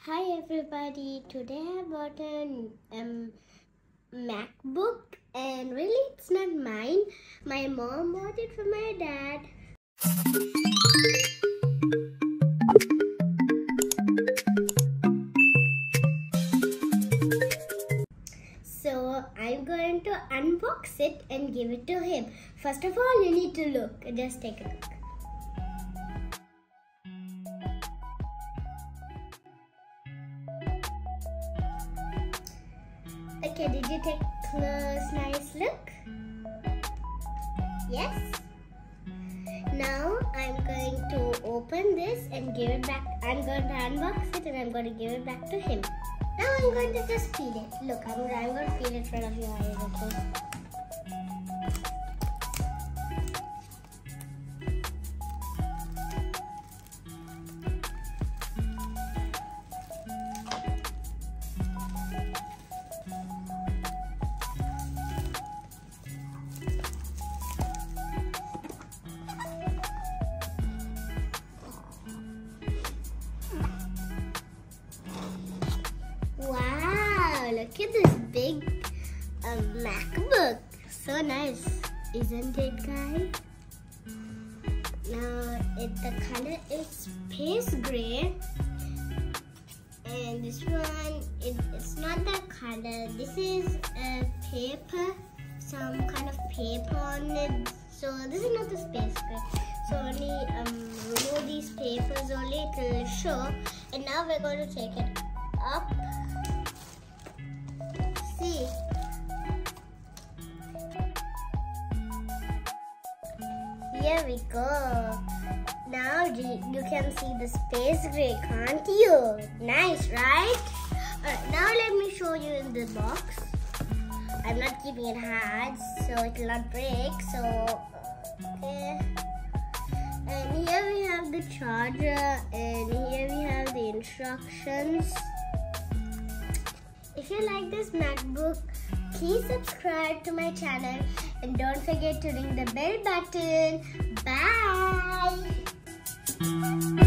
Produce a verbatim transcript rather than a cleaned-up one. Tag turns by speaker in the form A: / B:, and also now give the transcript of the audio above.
A: Hi everybody, today I bought a um, MacBook and really it's not mine. My mom bought it for my dad. So I'm going to unbox it and give it to him. First of all, you need to look. Just take a look. Okay, did you take a close, nice look? Yes? Now I'm going to open this and give it back. I'm going to unbox it and I'm going to give it back to him. Now I'm going to just peel it. Look, I'm, I'm going to peel it in front of your eyes, okay? Wow, look at this big um, MacBook. So nice, isn't it, guys? Now, it, the color is space gray. And this one, it, it's not that color. This is a paper, some kind of paper on it. So this is not the space gray. So only um, remove these papers only, it will show. And now we're going to take it up. See. Here we go. Now you can see the space gray, can't you? Nice, right? Alright, now let me show you in the box. I'm not keeping it hard, so it will not break. So, okay. And here we have the charger, and here we have the instructions. If you like this MacBook, please subscribe to my channel and don't forget to ring the bell button. Bye!